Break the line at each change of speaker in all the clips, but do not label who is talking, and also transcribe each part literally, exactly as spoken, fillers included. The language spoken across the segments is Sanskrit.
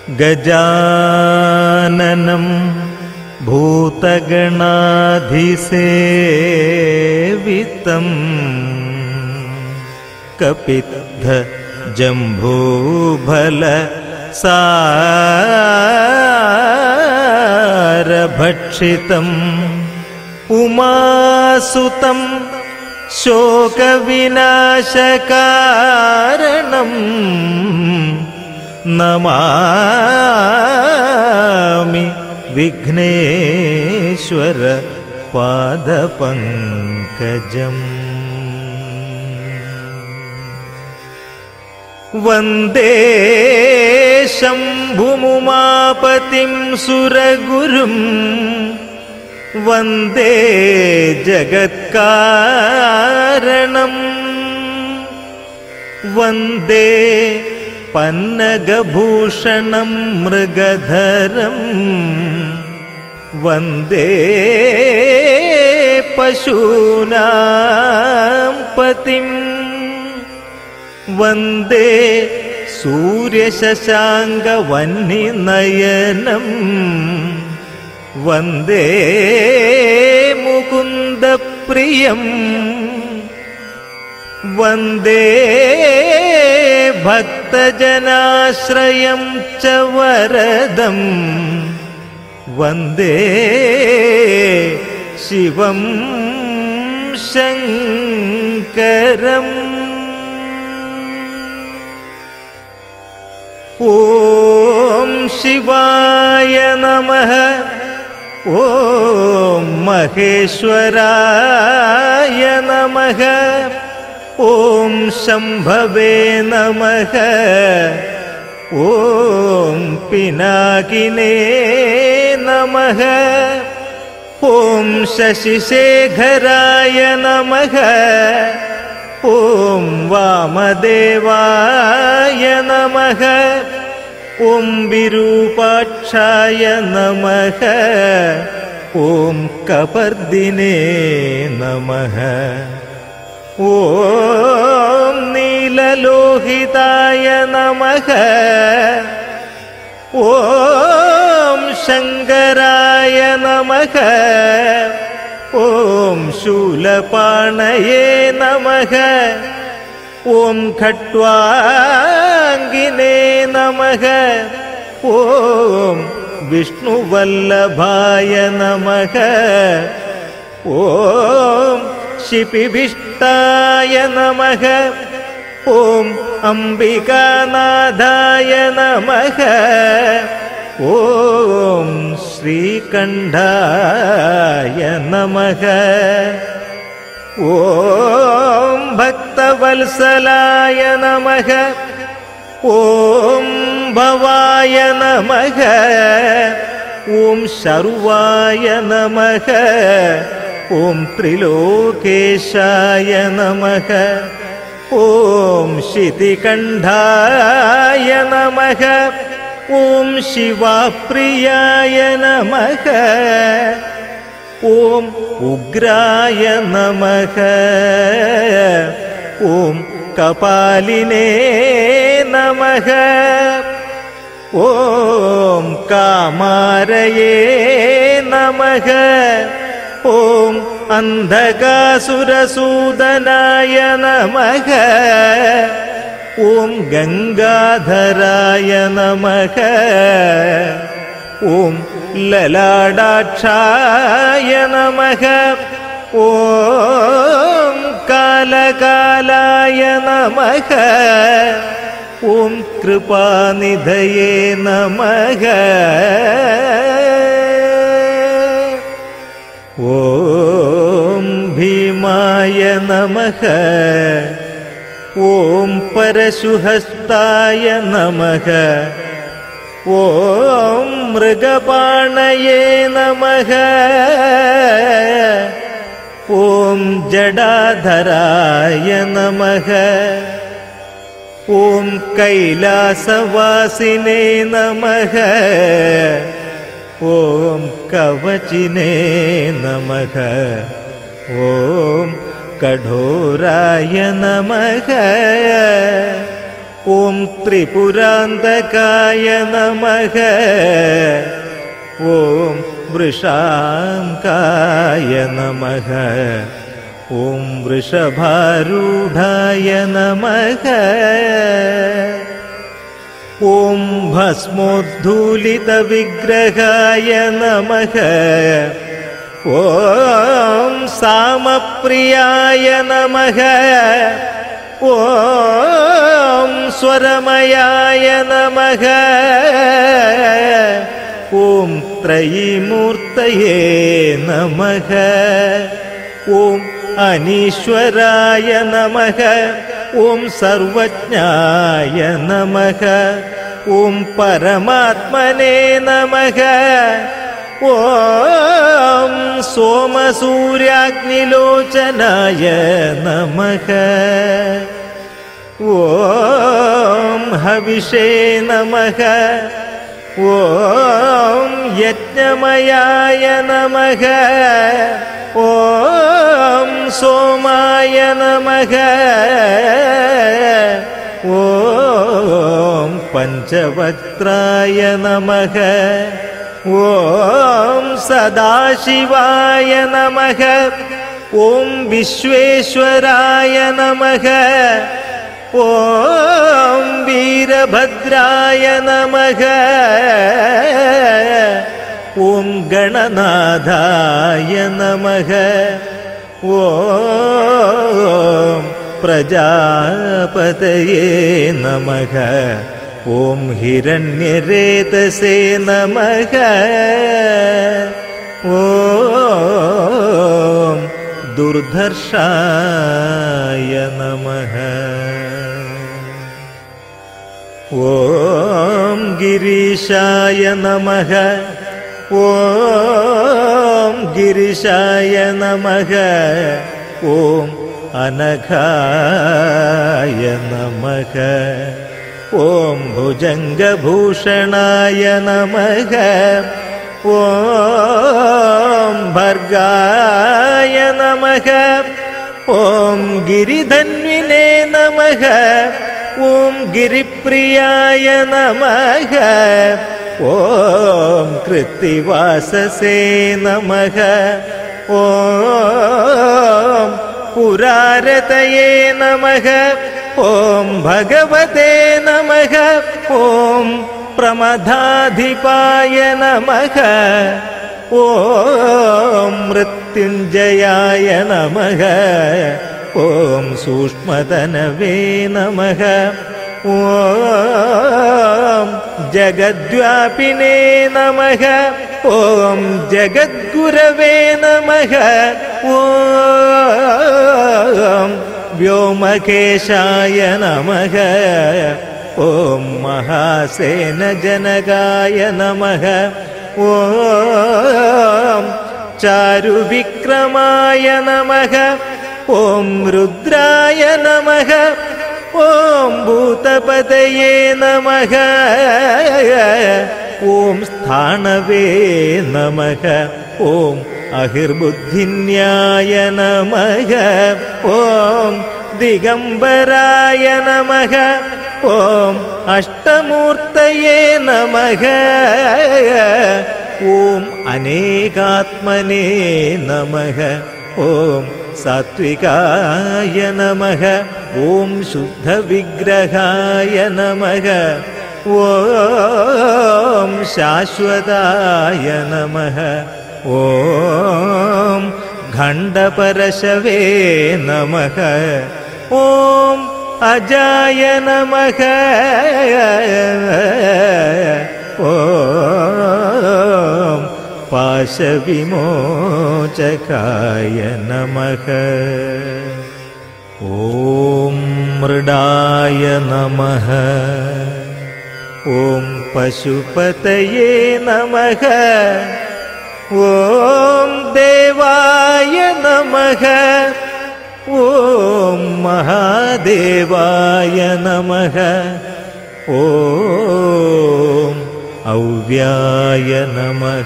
गजाननं भूतगणाधिसेवितं कपित्थ जम्बूफल सारभक्षितम् उमासुतं शोकविनाशकारणम् नमामि विघ्नेश्वर पादपङ्कजम्। वन्दे शम्भुमुमापतिं सुरगुरुं वन्दे जगत्कारणम् वन्दे पन्नगभूषणं मृगधरं वन्दे पशूनां पतिं वन्दे सूर्यशशाङ्कवह्निनयनं वन्दे मुकुन्दप्रियं वन्दे भक्तजनाश्रयं च वरदं वन्दे शिवं शङ्करम्। ॐ शिवाय नमः। ॐ महेश्वराय नमः। ॐ शम्भवे नमः। ॐ पिनाकिने नमः। ॐ शशिशेखराय नमः। ॐ वामदेवाय नमः। ॐ विरूपाक्षाय नमः। ॐ कपर्दिने नमः। ॐ नीललोहिताय नमः। ॐ शङ्कराय नमः। ॐ शूलपाणये नमः। ॐ खट्वाङ्गिने नमः। ॐ विष्णुवल्लभाय नमः। ॐ शिपिभिष्टाय नमः। ॐ अम्बिकानाथाय नमः। ॐ श्रीकण्ठाय नमः। ॐ भक्तवत्सलाय नमः। ॐ भवाय नमः। ॐ शर्वाय नमः। ॐ त्रिलोकेशाय नमः। ॐ शितिकण्ठाय नमः। ॐ शिवाप्रियाय नमः। ॐ उग्राय नमः। ॐ कपालिने नमः। ॐ कामारये नमः। ॐ अन्धकासुरसूदनाय नमः। ॐ गङ्गाधराय नमः। ॐ ललाटाक्षाय नमः। ॐ कालकालाय नमः। ॐ कृपानिधये नमः। ॐ भीमाय नमः। ॐ परशुहस्ताय नमः। ॐ मृगपाणये नमः। ॐ जडाधराय नमः। ॐ कैलासवासिने नमः। ॐ कवचिने नमः। ॐ कठोराय नमः। ॐ त्रिपुरान्तकाय नमः ॐ वृषाङ्काय नमः ॐ वृषभारूढाय नमः ॐ भस्मोद्धूलितविग्रहाय नमः ॐ सामप्रियाय नमः ॐ स्वरमयाय नमः ॐ त्रयीमूर्तये नमः ॐ अनीश्वराय नमः ॐ सर्वज्ञाय नमः ॐ परमात्मने नमः ॐ सोमसूर्याग्निलोचनाय नमः ॐ हविषे नमः ॐ यज्ञमयाय नमः ॐ सोमाय नमः ॐ पञ्चवक्त्राय नमः ॐ सदाशिवाय नमः ॐ विश्वेश्वराय नमः ॐ वीरभद्राय नमः ॐ गणनाथाय नमः ॐ प्रजापतये नमः ॐ हिरण्यरेतसे नमः ॐ दुर्धर्षाय नमः ॐ गिरीशाय नमः ॐ गिरिशाय नमः ॐ अनघाय नमः ॐ भुजङ्गभूषणाय नमः ॐ भर्गाय नमः ॐ गिरिधन्विने नमः ॐ गिरिप्रियाय नमः ॐ कृत्तिवाससे नमः ॐ पुरारतये नमः ॐ भगवते नमः ॐ प्रमदाधिपाय नमः ॐ मृत्युञ्जयाय नमः ॐ सूक्ष्मतनवे नमः ॐ जगद्व्यापिने नमः ॐ जगद्गुरवे नमः ॐ व्योमकेशाय नमः ॐ महासेनजनकाय नमः ॐ चारुविक्रमाय नमः ॐ रुद्राय नमः ॐ भूतपतये नमः ॐ स्थाणवे नमः ॐ अहिर्बुद्धिन्याय नमः ॐ दिगम्बराय नमः ॐ अष्टमूर्तये नमः ॐ अनेकात्मने नमः ॐ सात्विकाय नमः ॐ शुद्धविग्रहाय नमः ॐ शाश्वताय नमः ॐ खण्डपरशवे नमः ॐ अजाय नमः ॐ पाशविमोचकाय नमः ॐ मृडाय नमः ॐ पशुपतये नमः ॐ देवाय नमः ॐ महादेवाय नमः ॐ अव्याय नमः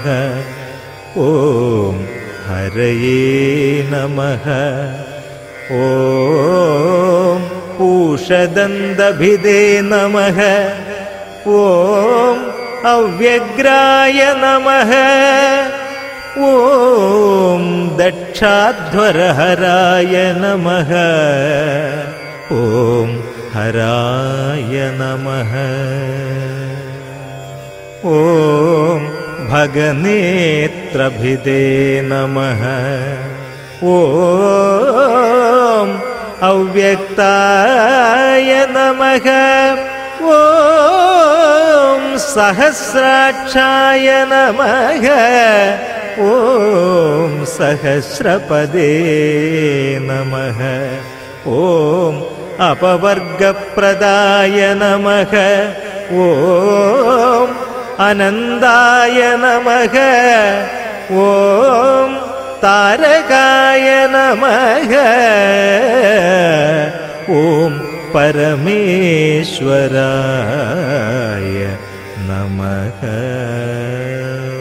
ॐ हरये नमः ॐ पूषदन्तभिदे नमः ॐ अव्यग्राय नमः ॐ दक्षाध्वरहराय नमः ॐ हराय नमः ॐ भगनेत्रभिदे नमः ॐ अव्यक्ताय नमः ॐ सहस्राक्षाय नमः ॐ सहस्रपदे नमः ॐ अपवर्गप्रदाय नमः ॐ अनन्दाय नमः ॐ तारकाय नमः ॐ परमेश्वराय नमः।